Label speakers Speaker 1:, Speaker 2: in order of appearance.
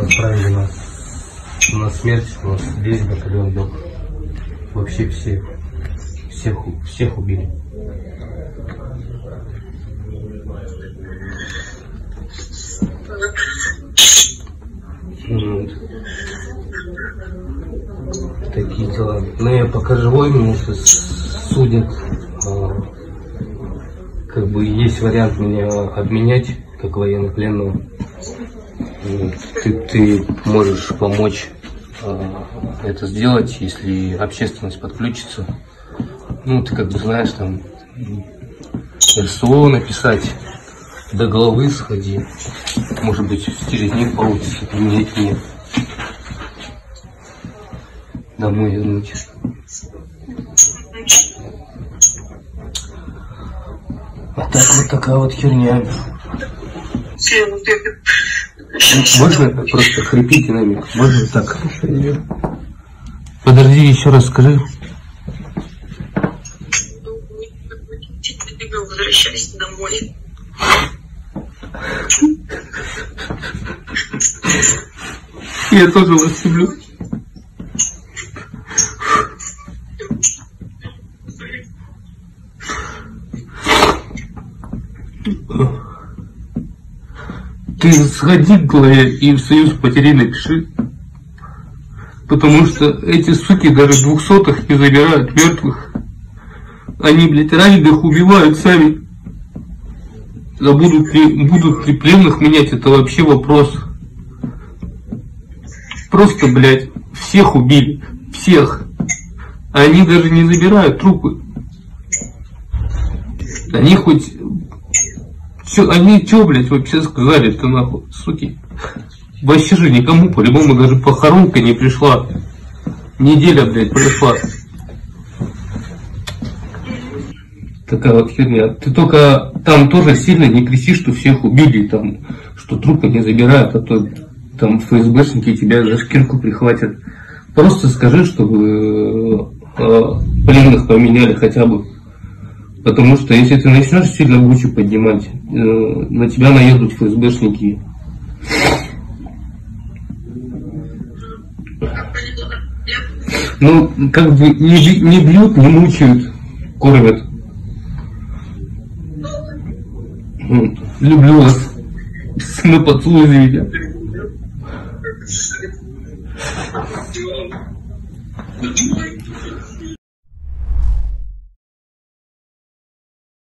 Speaker 1: отправили нас на смерть, у нас весь батальон был. Вообще всех убили. Такие дела. Но я пока живой, меня судят. Как бы есть вариант меня обменять как военнопленного. Ты можешь помочь это сделать, если общественность подключится. Ну, ты как бы знаешь, там РСО написать, до головы сходи. Может быть, через них получится поменять меня. Домой вернуть. А так вот такая вот херня. Можно просто хрипи динамик? Можно так? Подожди, еще раз скажи.
Speaker 2: Возвращайся домой.
Speaker 1: Я тоже вас люблю. Ты сходи к главе и в союз потерей напиши. Потому что эти суки даже 200-х не забирают, мертвых. Они, блядь, раненых убивают сами. А будут ли пленных менять, это вообще вопрос. Просто, блядь, всех убили. Всех. А они даже не забирают трупы. Они хоть... Они что, блядь, вообще сказали-то нахуй, суки? Вообще же никому, по-любому, даже похоронка не пришла. Неделя, блядь, прошла. Такая вот херня. Ты только там тоже сильно не кричи, что всех убили, там, что трупы не забирают, а то там ФСБшники тебя за шкирку прихватят. Просто скажи, чтобы пленных поменяли хотя бы. Потому что если ты начнешь сильно бучу поднимать, на тебя наедут ФСБшники. Ну, как бы не бьют, не мучают, кормят. Люблю вас. На поцелуй за меня.